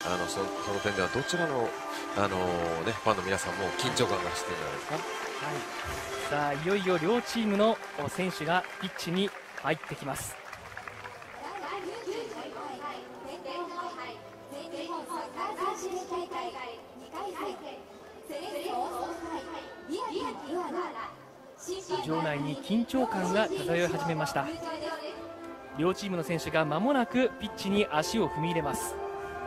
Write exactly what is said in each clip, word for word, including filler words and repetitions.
あの そ, その点ではどちらの、あのーね、ファンの皆さんも緊張感が走っているんじゃないですか。 はい、さあいよいよ両チームの選手がピッチに入ってきます。場内に緊張感が漂い始めました。両チームの選手が間もなくピッチに足を踏み入れます。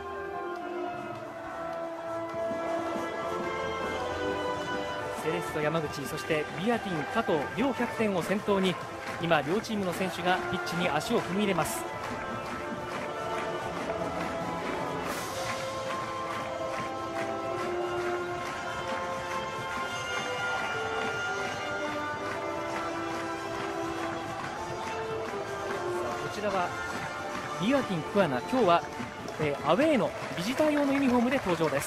セレッソ山口、そしてビアティン加藤両キャプテンを先頭に今両チームの選手がピッチに足を踏み入れます。こちらはビアティン桑名、今日は、えー、アウェーのビジター用のユニフォームで登場です。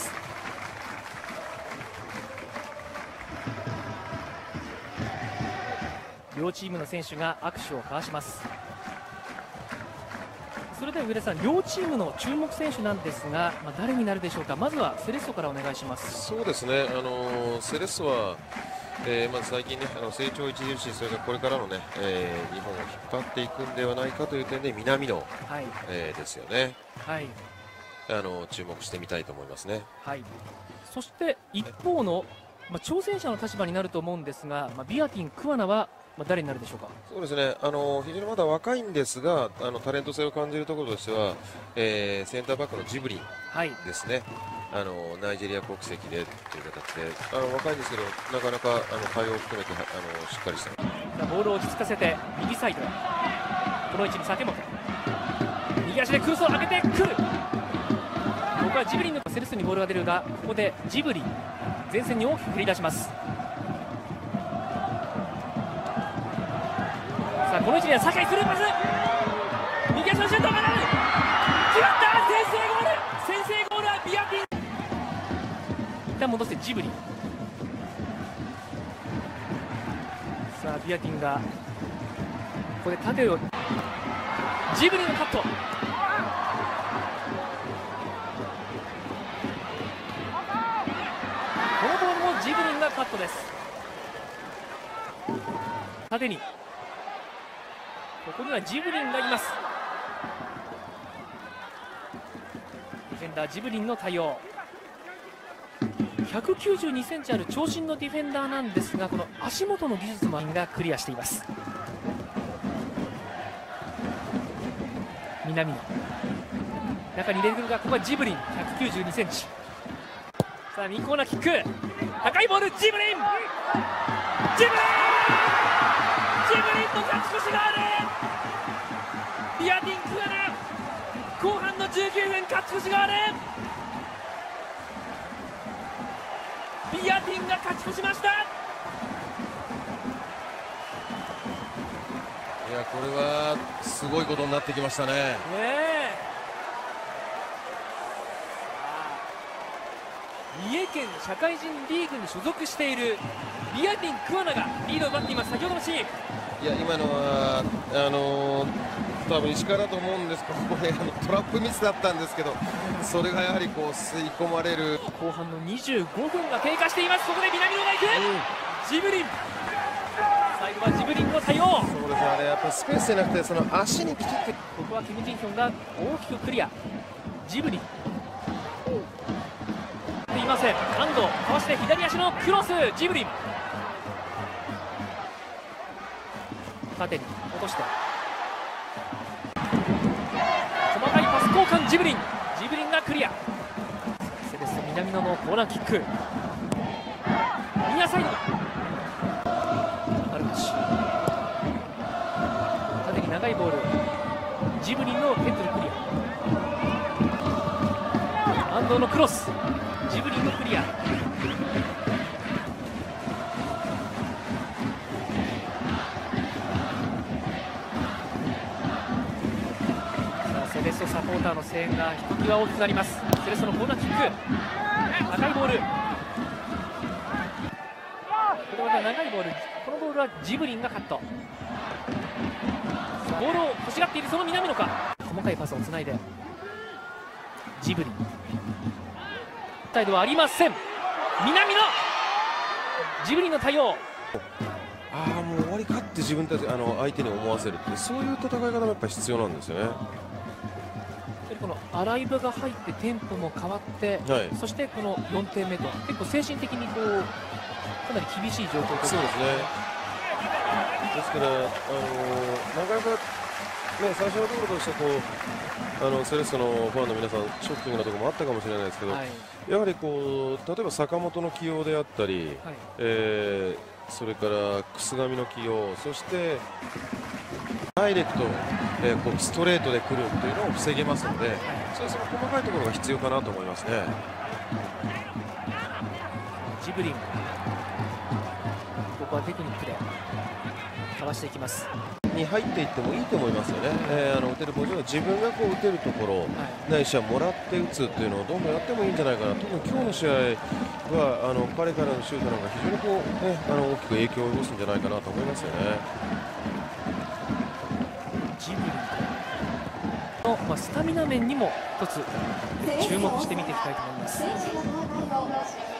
両チームの選手が握手を交わします。それでは上田さん、両チームの注目選手なんですが、まあ、誰になるでしょうか。まずはセレッソからお願いします。 そうですね、あのー、セレッソは、えー、まず最近ね、あの成長著しい、それからこれからのね、えー、日本を引っ張っていくんではないかという点で南野、はい、えー、ですよね。はい、あの注目してみたいと思いますね。はい、 そして一方の、まあ、挑戦者の立場になると思うんですが、まあ、ビアティン桑名はまあ誰になるでしょうか。 そうですね、あの非常にまだ若いんですが、あのタレント性を感じるところとしては、えー、センターバックのジブリンですね、はい、あのナイジェリア国籍でという形で、あの若いんですけど、なかなかあの対応を含めてあのしっかりした。 ボールを落ち着かせて右サイド、この位置に酒本、右足で空想を上げてくる。ここはジブリンのセレッソにボールが出るが、ここでジブリン前線に大きく繰り出します。さあこの位置には酒井スルーパス、右足のシュートがなる、決まった、先制ゴール、先制ゴールはビアティン。一旦戻してジブリン、さあビアティンがここで縦を、ジブリンのカット、このボールもジブリンがカットです。縦にここにはジブリンがいます。ディフェンダージブリンの対応、ひゃくきゅうじゅうにセンチある長身のディフェンダーなんですが、この足元の技術もがクリアしています。南野中に入れてくるが、ここはジブリンひゃくきゅうじゅうにセンチ。さあ右コーナーキック、高いボール、ジブリンジブリンジブリンの勝ち越しがある。ビアティン桑名、後半のじゅうきゅうふん勝ち越しがある。ビアティンが勝ち越しました。いや、これはすごいことになってきましたね。ねえ、 三重県社会人リーグに所属しているビアティン桑名がリードを奪っています。先ほどのシーン、 いや、今のはあのー、多分石川だと思うんですけど、これあのトラップミスだったんですけど、それがやはりこう吸い込まれる。 後半のにじゅうごふんが経過しています。ここで南野が行く、うん、ジブリン、最後はジブリンの対応。 そうですよね、やっぱスペースじゃなくてその足にきちっと。 ここはキム・ジンヒョンが大きくクリア、ジブリンいません、安藤かわして左足のクロス、ジブリン縦に落として細かいパス交換、ジブリンジブリンがクリア。セレッソ南野のコーナーキック、ニアサイドアルカシ、縦に長いボール、ジブリンのヘッドでクリア、安藤のクロス、ジブリンのクリア。セレッソサポーターの声援がひときわ大きくなります。セレッソのコーナーキック、高いボール、これは長いボール、このボールはジブリンがカット。ボールを欲しがっているその南野か、細かいパスをつないでジブリン態度はありません。南野ジブリンの対応。 ああ、もう終わりかって自分たちあの相手に思わせるって、そういう戦い方もやっぱり必要なんですよね。 このアライブが入ってテンポも変わって、はい、そしてこのよんてんめと結構精神的にこうかなり厳しい状況と。 そうですね。ですから、あのー、なかなか、ね、最初のところとしてこうあのセレッソのファンの皆さんショッキングなところもあったかもしれないですけど、はい、やはりこう例えば坂本の起用であったり、はい、えー、それから楠上の起用、そしてダイレクト、えー、こうストレートで来るというのを防げますので、そういうその細かいところが必要かなと思いますね。 ジブリン、ここはテクニックでかわしていきます。 に入っていってもいいと思いますよね。えー、あの打てるポジションは自分がこう打てるところ、はい、ないしはもらって打つっていうのをどんどんやってもいいんじゃないかな。特に今日の試合はあの彼からのシュートなんか非常にこう、ね、あの大きく影響を及ぼすんじゃないかなと思いますよね。 ジブリンの、まあ、スタミナ面にも一つ注目して見ていきたいと思います。